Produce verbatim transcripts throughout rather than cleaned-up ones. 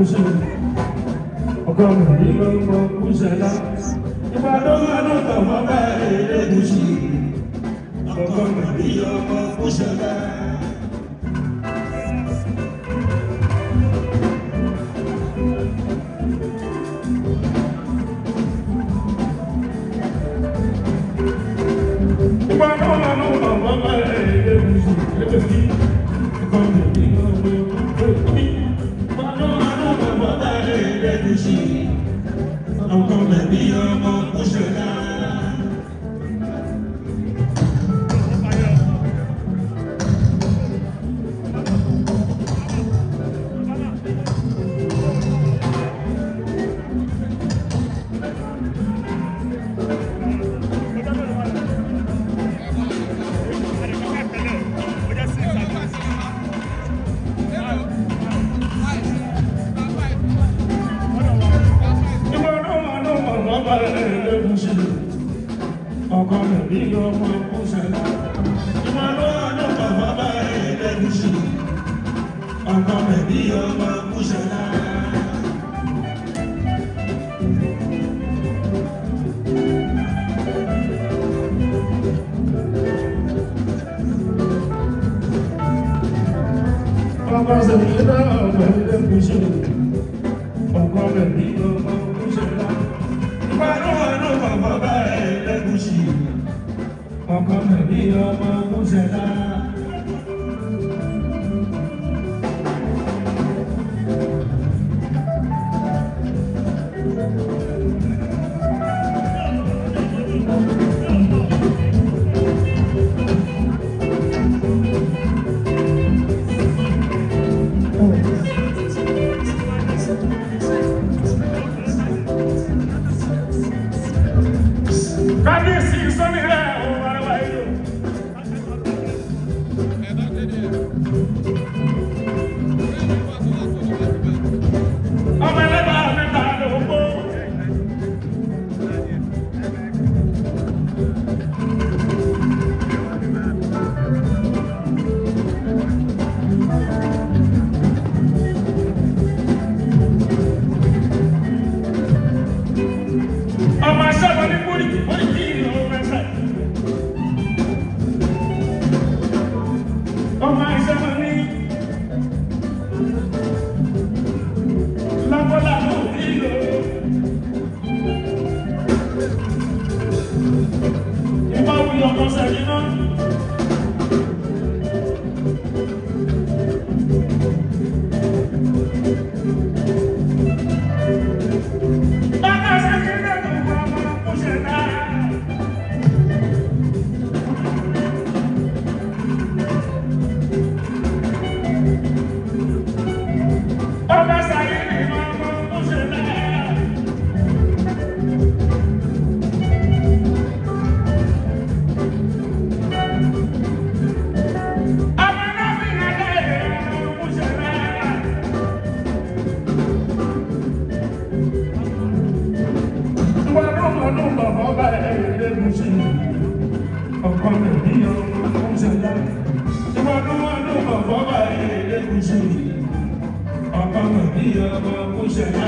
Ẹlẹ́gùṣì ọkọ mi ọmọ Kúṣẹlá Ìbàdàn àdókò bàbá Ẹlẹ́gùṣì ọkọ mi ọmọ Kúṣẹlá. Ìbàdàn àdókò bàbá Ẹlẹ́gùṣì Ẹlẹ́gùṣì ọkọ mi ọmọ Kúṣẹlá. I'm gonna be your mom, Kúṣẹlá. Ẹlẹ́gùṣì ọkọ mi ọmọ Kúṣẹlá Ìbàdàn àdókò bàbá Ẹlẹ́gùṣì ọkọ mi ọmọ Kúṣẹlá. Ọkọ Ṣèyídá ọkọ Ẹlẹ́gùṣì ọkọ mi ọmọ Kúṣẹlá. Ìbàdàn àdókò bàbá Ẹlẹ́gùṣì ọkọ mi ọmọ Kúṣẹlá. Kábíyèsí sọ́ni rẹ̀ ọ̀hún ara ìlú. Ọmọ ẹlẹ́bà mẹ́ta ló ń bọ̀. Ọmọ aṣọ́gbọ́n ní Bóríkì Bóríkì ìlú mẹ́fẹ́. Ọmọ aṣọ́gbọ́n ní Lábọ́lábọ́ ìlú. Ìbá wuyọ̀ ọkọ̀ sẹ́yìn náà. Ẹlẹ́gùṣì ọkọ mi ọmọ Kúṣẹlá. Ìbàdàn àdókò bàbá Ẹlẹ́gùṣì ọkọ mi ọmọ Kúṣẹlá.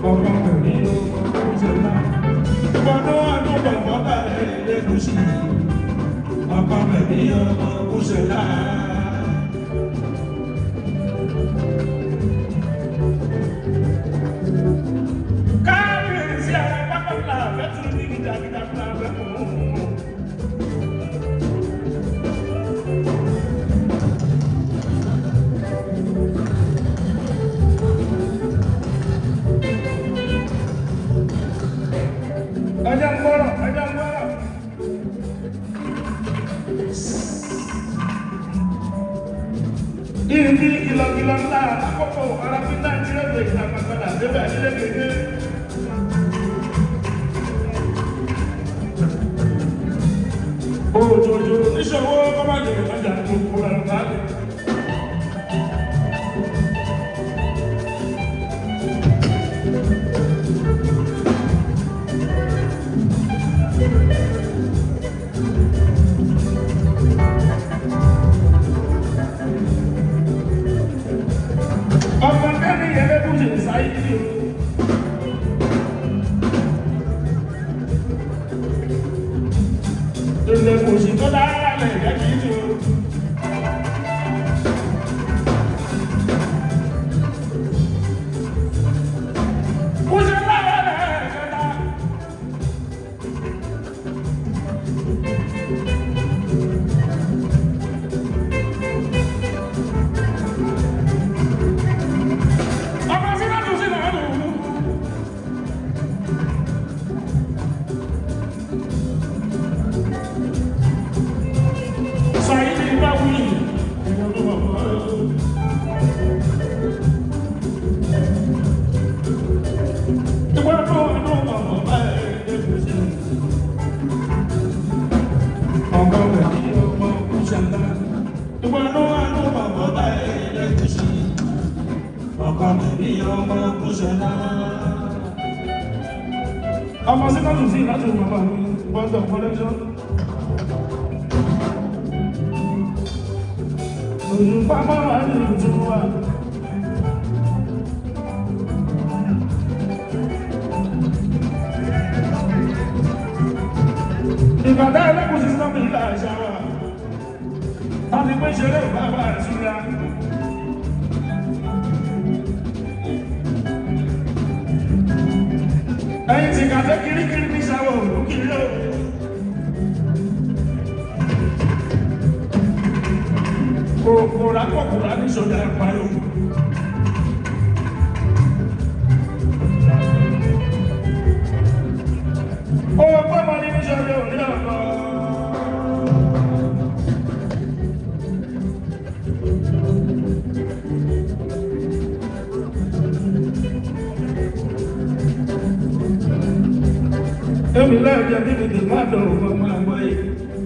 ọkọ mi ní ọmọ ṣẹlá ìgbọ́dọ̀ àdúgbò bọ́bá ẹlẹ́gùsì ọkọ mi ní ọmọ ṣẹlá. Káàkiri ara pápá ńlá bẹ́tù ní gidigidi ńlá bẹ́tù. Aja ngoro, aja ngoro. Ini kilo-kilo lah, aku kok orang kita tidak bisa makan, tidak tidak gini. Oh, jojo, ini semua kemana? Aja pulang lagi. Ilé kò sí tó dára lẹ̀ jẹ́ kí n tó. Kò sí lára lẹ̀ kẹta. Ọmọ sí náà tún sí náà lò. Ọmọ sí náà tún sí láti bàbá mi bọ́dọ̀ collection. Òjò pápá wà ní ìtú wa. Ìbàdàn ẹlẹ́kùn sí sọ́mù ìlà àṣà wa. A ti pé ṣeré bàbá àṣúra. Ẹyin ti kàfẹ́ kirikiri ní sáwọ́ òkú kiri ó. Kòkòrò akọ̀kòrò ní sọ́dá ìparí òkú. Owó pẹ́mọ́ ní sọ́dá òní ọ̀pọ̀. Èmi lẹ́jọ́ bí mi má dọ̀rọ̀ fún ọmọ àwọn yìí.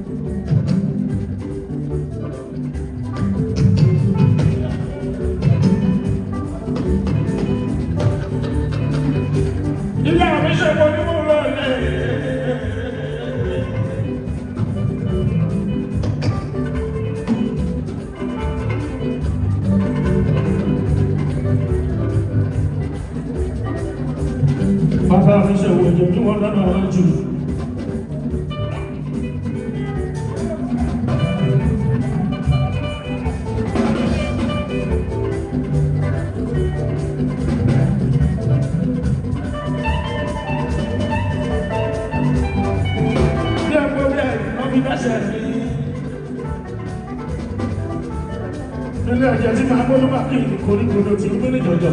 Ilé àwọn iṣẹ́ mo ní mú lọ ilé. Bàbá mi ṣe wo ìjọ tí wọ́n dáná ọ̀rọ̀ jù. Bí ẹ̀kọ́ bí ẹ̀ lọ́bí dáṣẹ̀ ní ilé ẹ̀jẹ̀ tí máa gbọ́dọ̀ bá kí ìkóríkodò tí ó gbé ní jọjọ.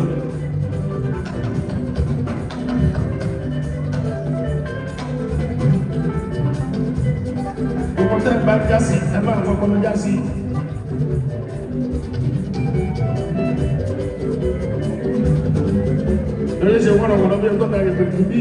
Tẹ́ bá já sí, ẹ máa kọ́kọ́ lọ já sí. Lórí ṣe wọ́n rọ̀wọ̀n lọ́bí ẹgbẹ́ bẹ̀rẹ̀ pẹ̀lú bí.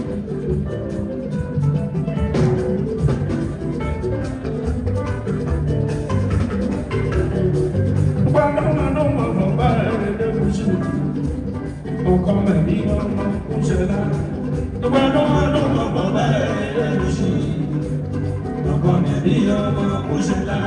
Gbọ́dọ̀ máa ń mọ̀ mọ̀ bá ẹ̀rẹ̀ lẹ́gùn sí. Ọkọ mẹ́bí ọmọ ń ṣẹlá. Gbọ́dọ̀ máa ń mọ̀ mọ̀ bá ẹ̀rẹ̀ lẹ́gùn sí. Ọkọ mẹ́bí ọmọ ń ṣẹlá.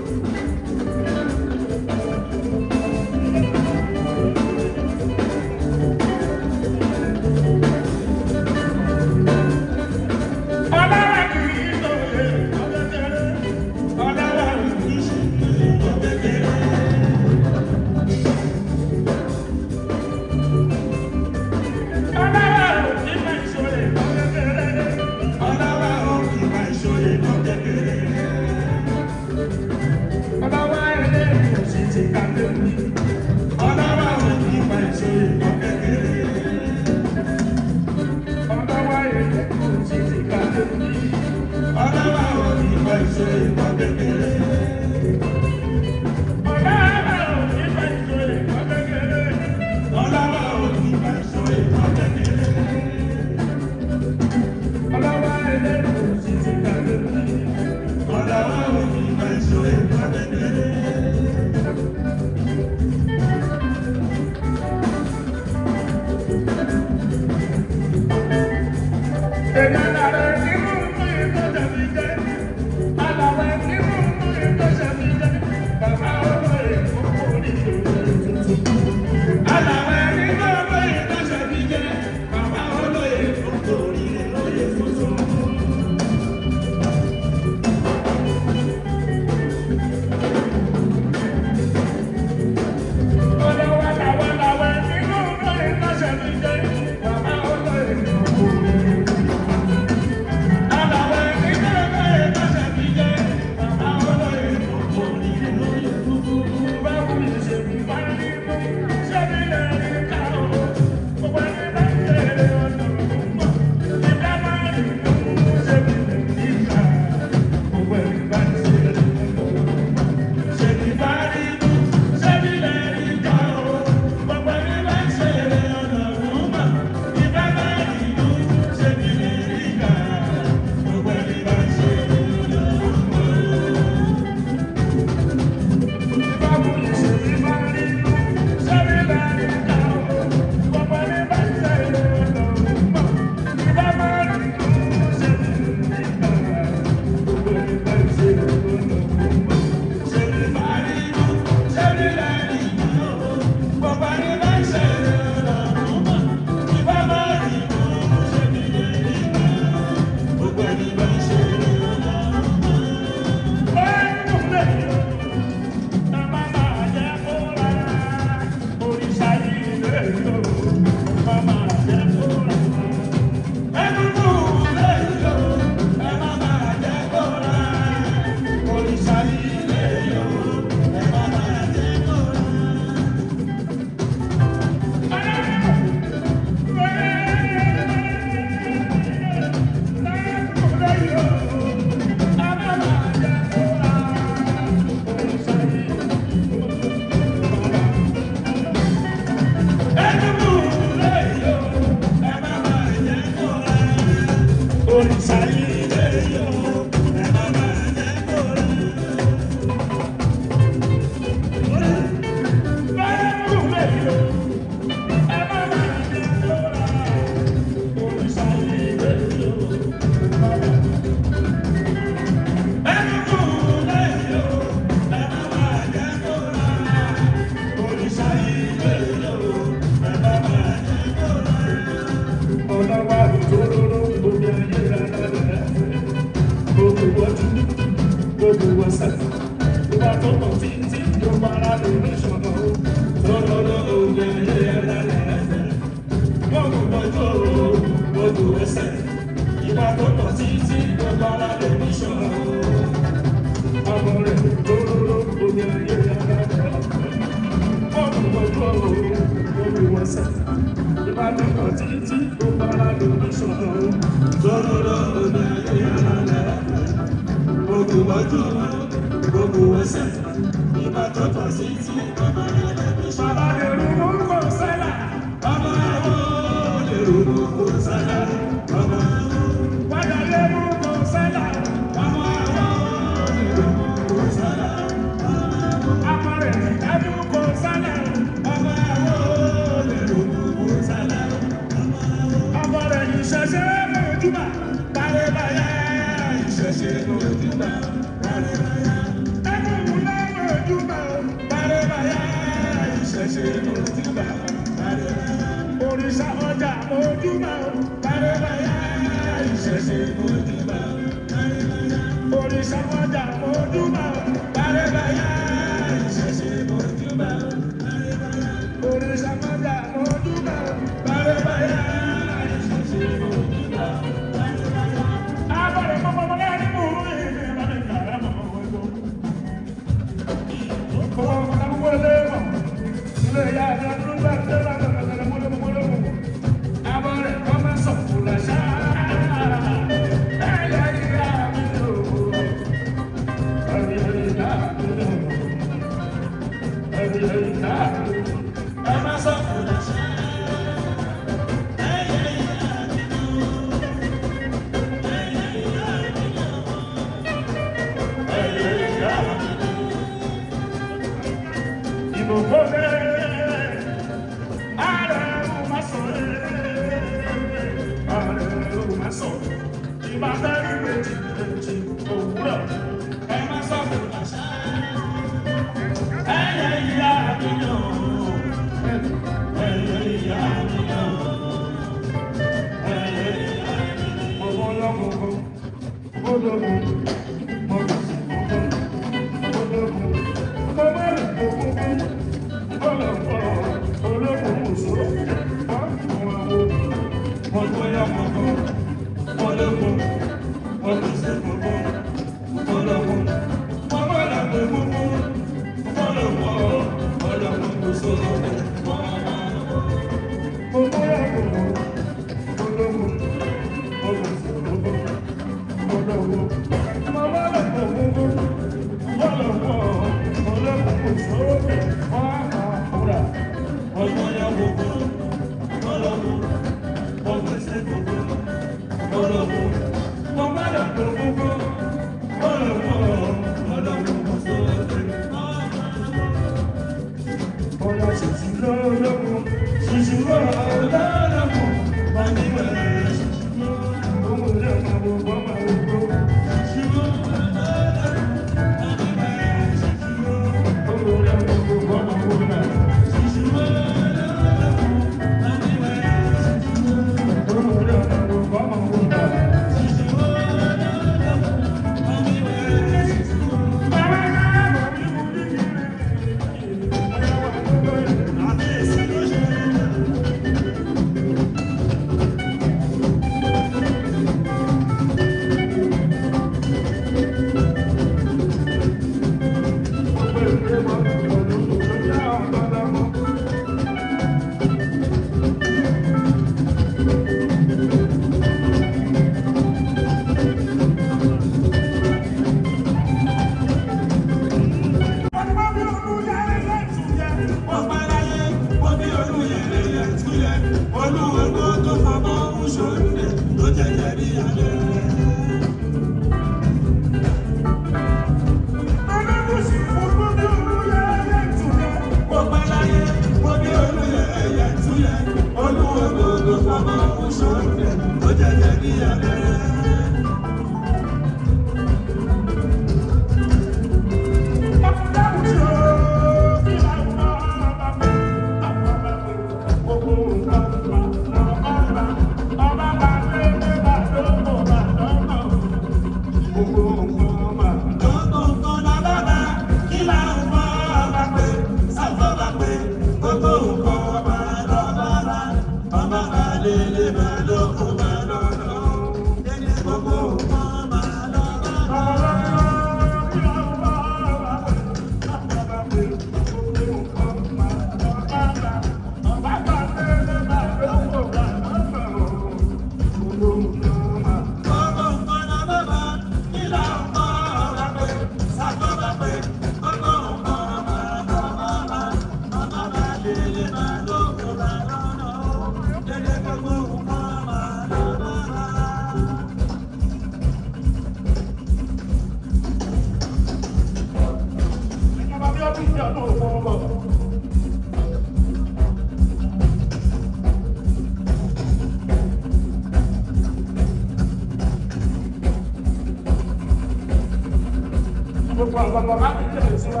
ọ̀pọ̀lọpọ̀ láti jẹ́ ìtura.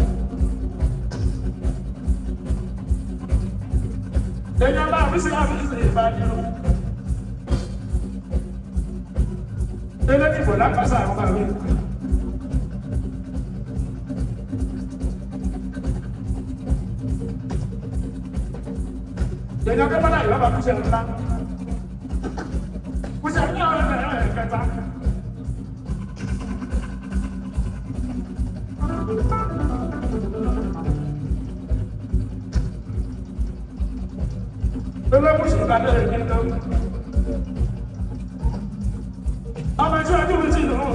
Èèyàn bá mi sí àfihàn ìbàdí o. Ilé ìbò lápásá àwọn bá mi. Èèyàn kẹ́ bọ́lá ìlọ́ba kúṣẹ̀ ńlá. Kúṣẹ̀ ńlá ọ̀rẹ́ kẹta. Olókùsù ìbàdí rẹ̀ ní ẹ̀kọ́. Ọmọ ẹ̀ṣọ́ ẹ̀jú mi ti lò ó.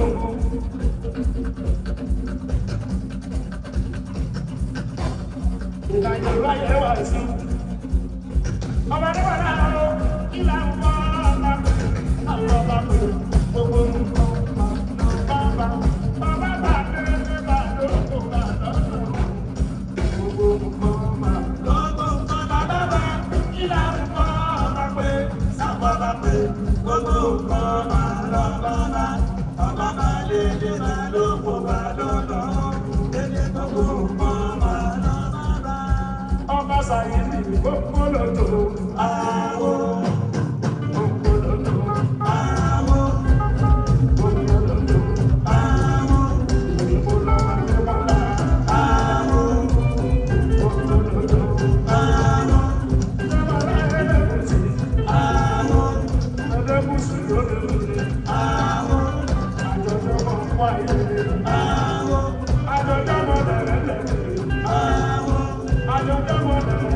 Ìlànà ìwáyé wà sí. Ọmọ ẹ̀dẹ́ wà náà lọ, ìlà ń bọ́ ọ̀la. Àwọn ọba pè gbogbo nǹkan. Bàbá bàbá bá kéré bá lóko bá lọ́nà. Gbogbo nǹkan máa lọ́gbọ̀n kan bàbá bá ìlà ń bọ́ ọba pé sábà bá pé gbogbo nǹkan máa lọ bàbá. Bàbá bá lè dé bá lóko bá lọ́nà. Dédé gbogbo nǹkan máa lọ bàbá. Ọba sàyè ní gbogbo lọ́tọ̀. Àwọ̀ gbogbo lọ́tọ̀. Àwọ̀ gbogbo lọ́tọ̀. Àwọ̀ ìbò lọ́wọ́ ní wàlá. Àwọ̀ gbogbo lọ́tọ̀. Àwọ̀ ìjọba ẹlẹ́gùn sí. Àwọ̀ ẹlẹ́gùn sí lónìí. Àwọ̀ àjọjọ́ mọ̀ wáyé. Àwọ̀ àjọjọ́ mọ̀ lẹ́lẹ́lẹ́. Àwọ̀ àjọjọ́ mọ̀ lẹ́lẹ́lẹ́.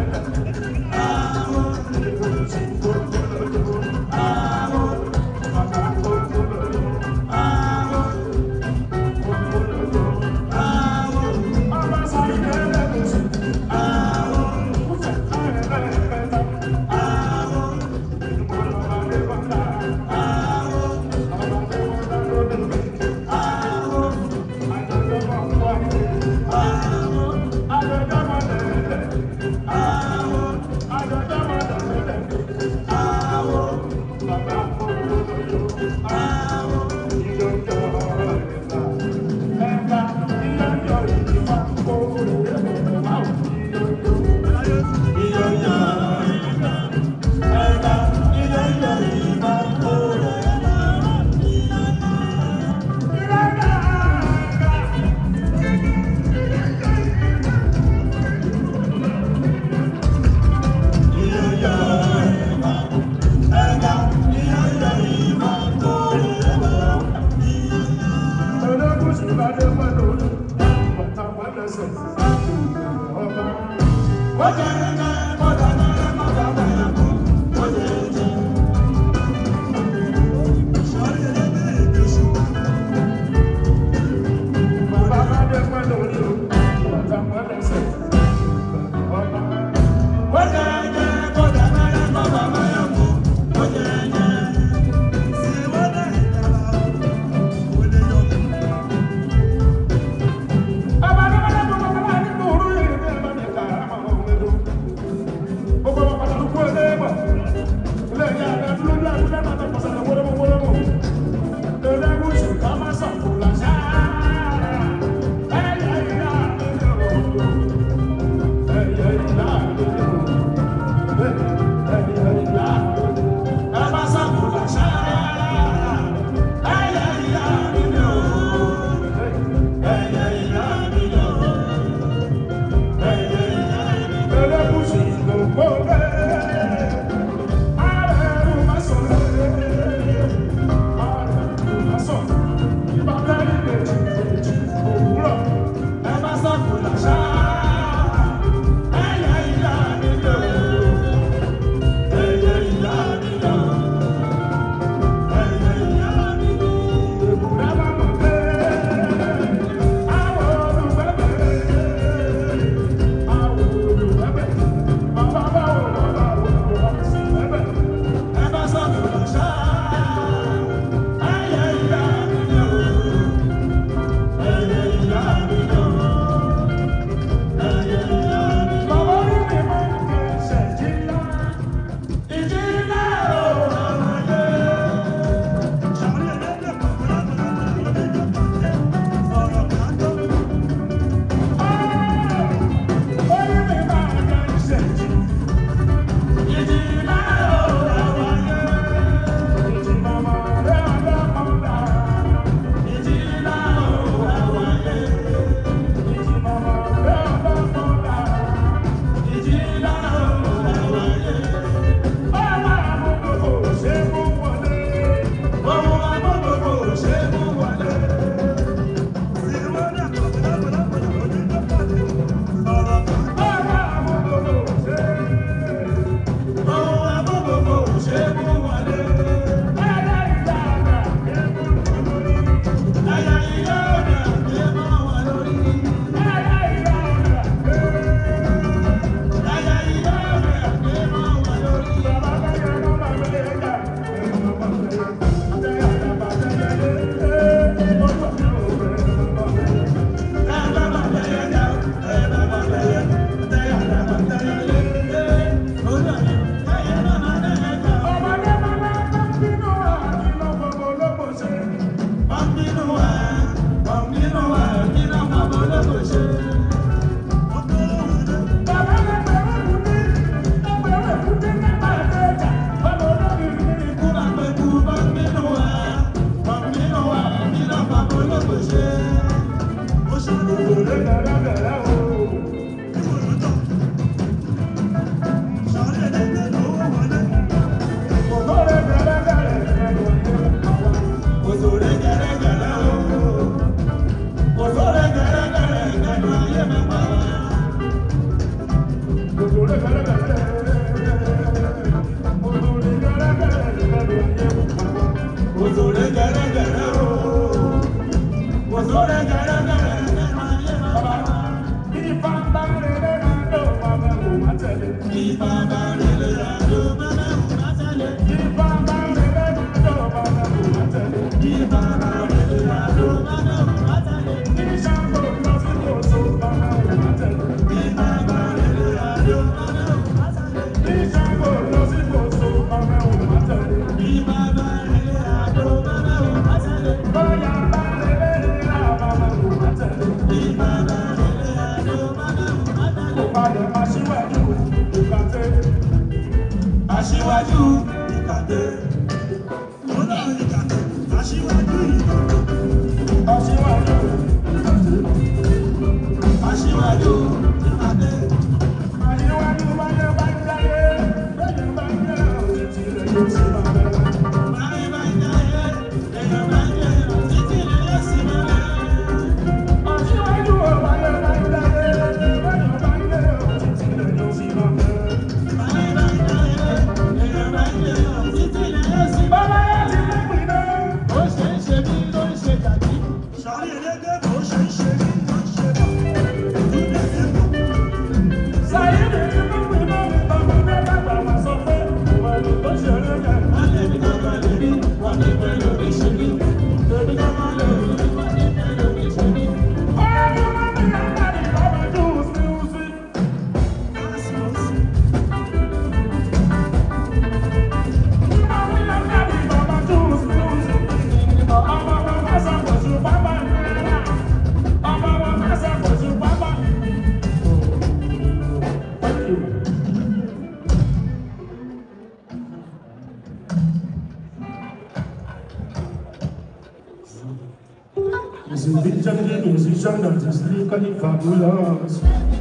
Aṣíwájú ìkàdé, ọ̀nà ìkàdé, aṣíwájú ìkàdé, aṣíwájú ìkàdé, aṣíwájú ìkàdé, aṣíwájú báyé báyé báyé báyé báyé títí lè yóò sì máa bẹ̀rẹ̀. Báyé báyé báyé báyé títí lè yóò sì máa bẹ̀rẹ̀. Aṣíwájú báyé báyé báyé báyé báyé títí lè yóò sì máa bẹ̀rẹ̀. It's a big jungle musician that is lyrically fabulous.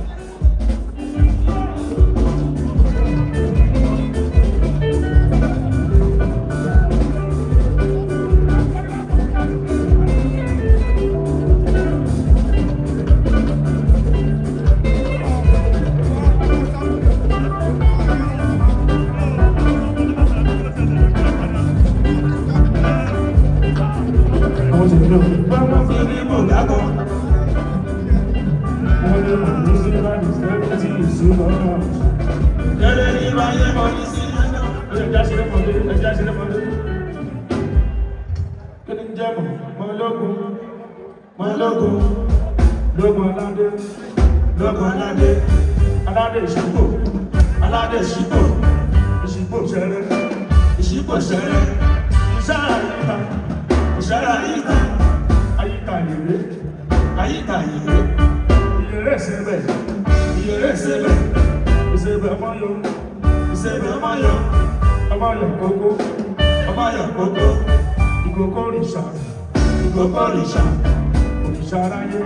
Lógun aládé, lógun aládé, aládé ìṣípò, aládé ìṣípò, ìṣípò ṣẹrẹ, ìṣípò ṣẹrẹ, ìṣára yíta, ìṣára yíta, ayíta yèrè, ayíta yèrè, ìyèrè ìṣẹ́bẹ̀, ìyèrè ìṣẹ́bẹ̀, ìṣẹ́bẹ̀ ọmọyọ, ìṣẹ́bẹ̀ ọmọyọ, ọmọyọ kókó, ọmọyọ kókó, ìkókó òrìṣà, ìkókó òrìṣà, òrìṣà aráyé.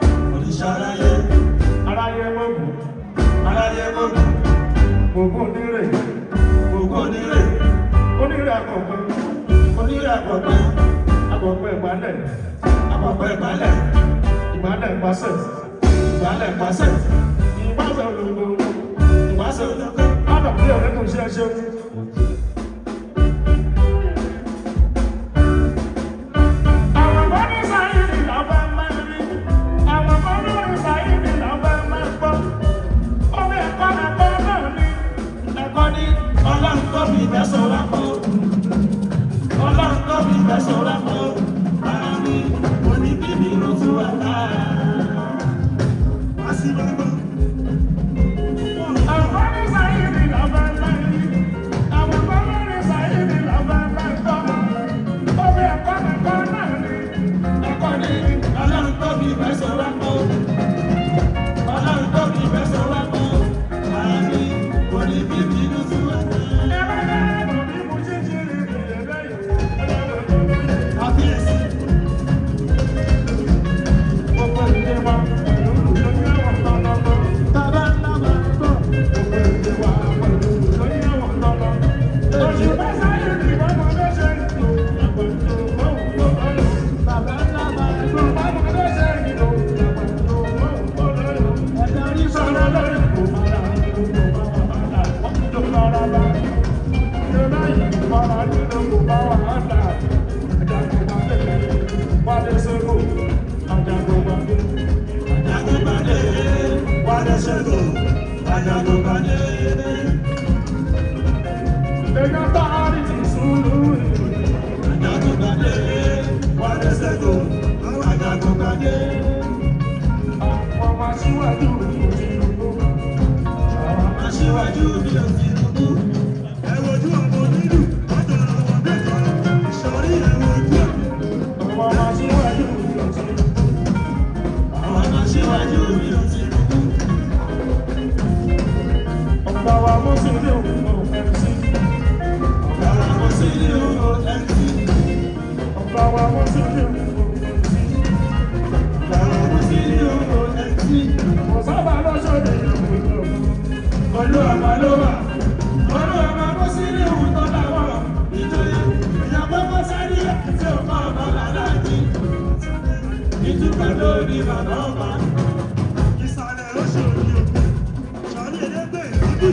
Aráyé, aráyé mọ́gùn, aráyé mọ́gùn, ògùn onírè, ògùn onírè, onírè àkọ́pẹ́, onírè àkọ́pẹ́, àkọ́pẹ́ ìgbálẹ̀, àkọ́pẹ́ ìgbálẹ̀, ìgbálẹ̀ ìpasẹ̀, ìgbálẹ̀ ìpasẹ̀, ìpasẹ̀ ológo, ìpasẹ̀ ológo, àdàbí ọ̀rẹ́ kò ṣe é ṣe. Wá sí bàbá. Ajagunpadé. Èèyàn bá rí ti sùúrù. Ajagunpadé. Wọ́n lè ṣètò. Ajagunpadé. Àwọn ọmọ aṣíwájú mi ò ti rúgbó. Àwọn ọmọ aṣíwájú mi ò ti rúgbó. Ẹ wojú ọmọ onílù. Ọjọ́ àwọn mẹ́ta. Ìṣòrí ẹ wojú ẹ̀. Àwọn ọmọ aṣíwájú mi ò ti rúgbó. Àwọn ọmọ aṣíwájú mi ò ti rúgbó. Ọba wa mú sí ilé òun náà fẹ́ sí. Ọba wa mú sí ilé òun náà fẹ́ sí. Ọba wa mú sí ilé òun náà fẹ́ sí. Ọba wa mú sí ilé òun náà fẹ́ sí. Ọ̀sábà lọ́sọ̀dẹ̀ ìyàwó ìjọba. Olú àmà ló wà. Olú àmà mú sí ilé òun tó dáwọ́. Ìjòyè ìyàwó kọ́ sáré tí ó kọ́ ọ̀bọ̀ làlájì. Ìtúkọ̀ lórí bàbá ọba. Ìsàlẹ̀ lọ́sọ̀rọ̀ yìí. Sọ̀rí ẹ̀dẹ́gbẹ̀ ìdí.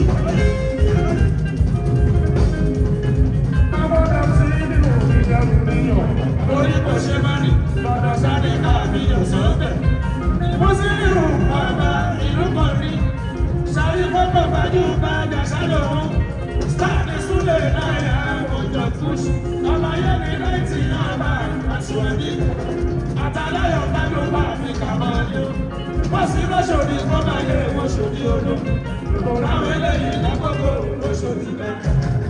Àwọn ọ̀dọ́ sí nínú ìjẹun níyàn. Lórí kò ṣe má ní. Lọ́dọ̀ sáré káàbíyàn sọ́bẹ̀. Mo sì nínú ọba ìlú kan rí. Sáré fọ́pọ̀ bájú bá jàṣà lòun. Stáàdì súlẹ̀ náírà òjò kùs. Ọmọ yẹn ní láìtì náà bá aṣọ́bí. Àtàláyọ̀ bá ló bá mi kà máa ní. Wọ́n sì lọ́sọ̀dí kó máa yẹ wọ́n ṣòdí odò. Kò láwọn eléyìí lákòókò lóṣòdì bẹ́ẹ̀.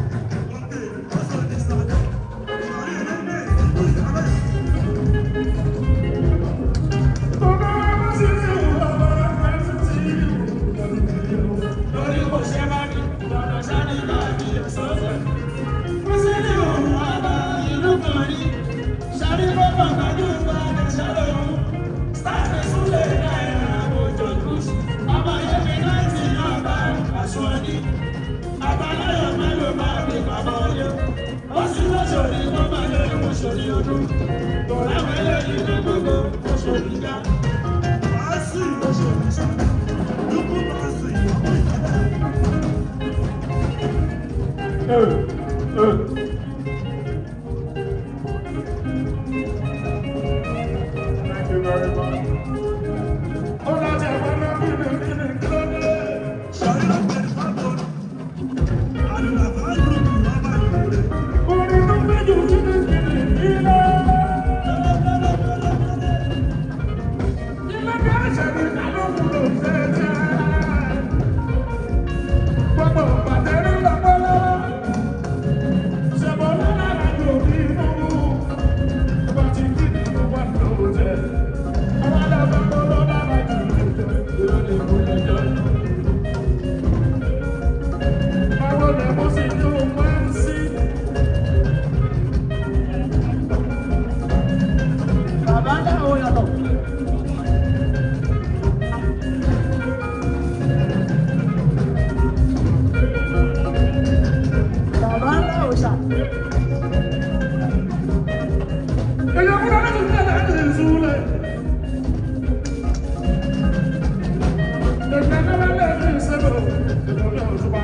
Lórí kò ṣe má ní lọ́dọ̀ sáré káàbí ọ̀sọ́sẹ̀. Mo sì ní òun àbá ìlú kan rí. Sáré fọ́pọ̀ gbajúgbà ní ṣàlọ́run. Stáàdì súlẹ̀ náírà òjò kùs. Ọmọ yẹn ní láìsí náà bá aṣọ ní. Àbáláyọ̀ mélòó máa fi pàbọ̀ yẹ. Ó sì lọ́sọ̀rí wọ́n máa lé wọ́n ṣòrí ọdún. Kò láwọn eléyìí ní gbogbo oṣòrí dá. Wàá sì lọ́sọ̀rí sọ́dọ̀. Dúkú máa sì ìyàwó ìjọba. Thank you very much. Ó láti ẹ̀fọ́ náà bí mi kí ni kí ló dé? Sọ̀rí ló pẹ̀lú fáwọn. Àlùbàbà ìlú bàbá ìlú rẹ̀. Orin ló méjì kí ni kí ni ilé. Ilé bí àṣẹ mi ká ló mú lò ṣẹ́ṣẹ́. Gbogbo bàtẹ́rì lọ́pọ̀ lọ́wọ́. Ṣèbọ̀ lọ́la láti òbí mú. Bá ti kí ni mo wà lóòótẹ́. Àwọn alábàápọ̀ lọ́la láti ìlú ìrọ̀lẹ́ mú lẹ́jọ́. Báwo lẹ mo sì ní o máa ń sí? Bàbá dáhùn yàtọ̀. Bàbá dáhùn ṣá. Èyí ọ̀pọ̀ náà ti tẹ̀lé àti ìṣúlẹ̀. Èmi ẹ̀ka bá lẹ̀ ní ìṣẹ́bẹ̀ ìdọ̀lẹ́ òṣùpá.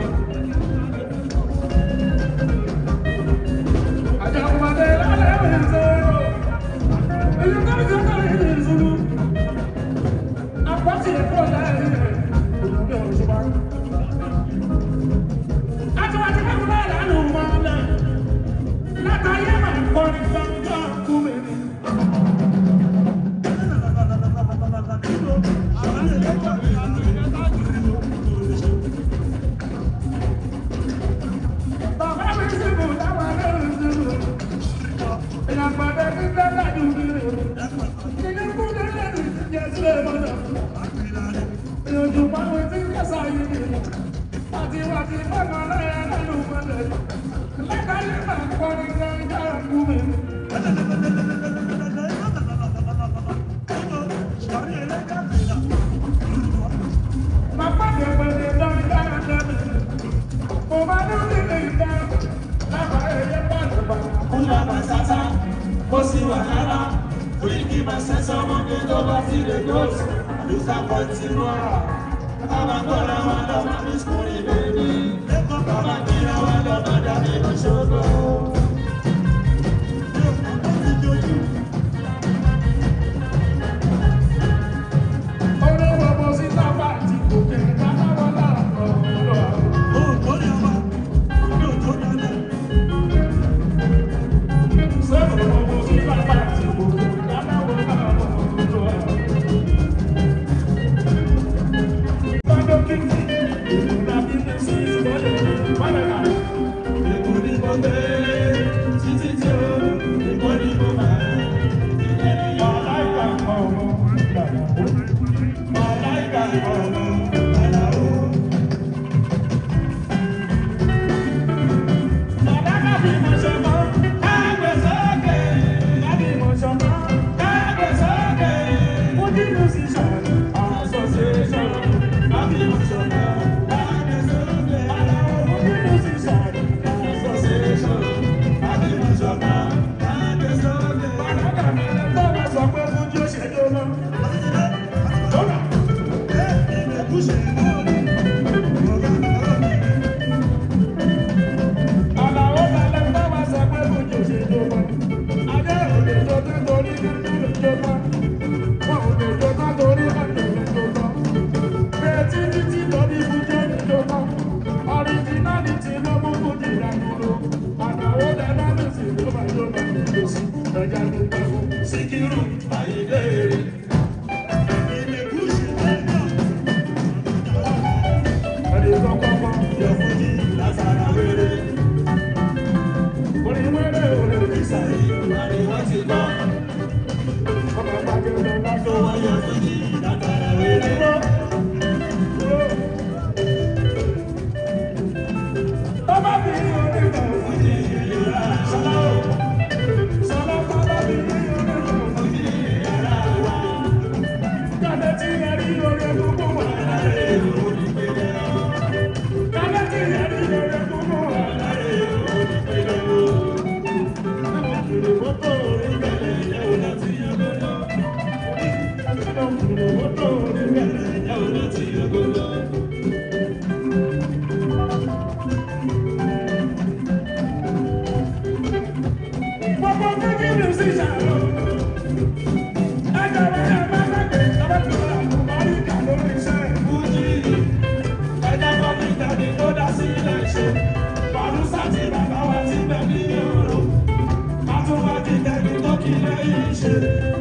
Àjàkùnmadé lálẹ́ ìṣòro. Èyí tó ń jẹ́ kọ́lé ìṣúlù. Àpótí ẹ̀kọ́ láàrin ìdọ̀lẹ́ òṣùpá. Àtiwájú mẹ́kúnlá ìlànà ìmọ̀lẹ̀. Látàyé máa ń kọrin gbọ́ngàn kú mi ni. Bàbá mi sì kò dáwà lẹ́rù ìṣòro. Ìyàgbọ́dẹ ní tẹ́lẹ̀ dùn mí. Ìyẹn kú lẹ́lẹ́ ní ìjẹ́ sílẹ̀ mọ́nà. Ìyànjú pàwọn tí ń kẹsà yìí ni. Àti wà ti fọ́nà lẹ́yìn lẹ́nu mọ́lẹ̀. Látàyé máa ń kọrin gbọ́ngàn kú mi ni. Bàbá mi ọ̀pẹ̀ lè dán dára dára. Mo máa ní ní ilé ìdá. Lábàá ẹ̀yẹ bá lè bá. Kúlà máa sáta, kó sí wàhálà. Fúríkì máa ṣẹ́sọ́ wọn ní tó bá ti lè gòsì. Lùsà pọ̀ntì mọ́ra. Bàbá gbọ́dọ̀ wọn lọ máa ní skúrì bèbí. Bàbá kíra wọn lọ máa dá nínú ṣògo. Olówó mo sí sábà tí kò kéré bàbá wọn láàbọ̀. Sikiru Ayinde. Shit.